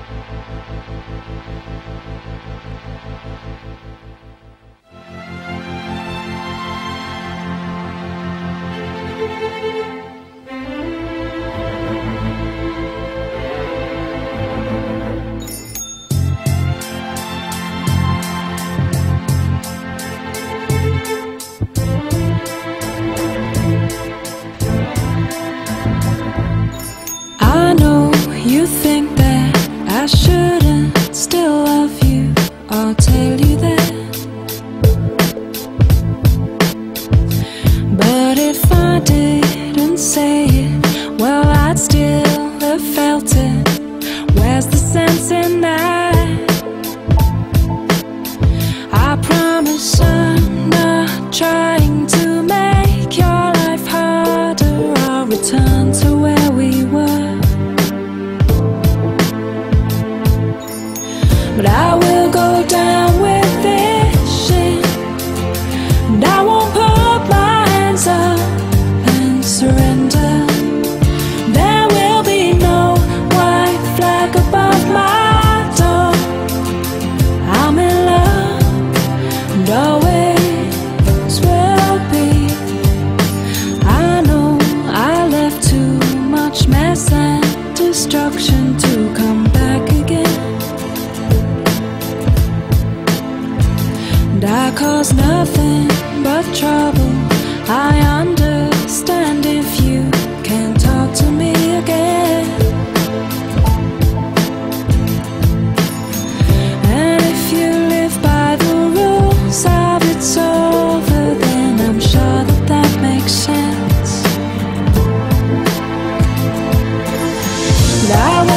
I know you think that I shouldn't still love you, I'll tell you that. But if I didn't say it, well, I'd still have felt it. Where's the sense in that? I promise I'm not trying to make your life harder. I'll return to where we were. But I will go down with this shit, and I won't put my hands up and surrender. There will be no white flag above my door. I'm in love and always will be. I know I left too much mess and destruction to come back again. And I cause nothing but trouble. I understand if you can't talk to me again. And if you live by the rules of it's over, then I'm sure that that makes sense. And I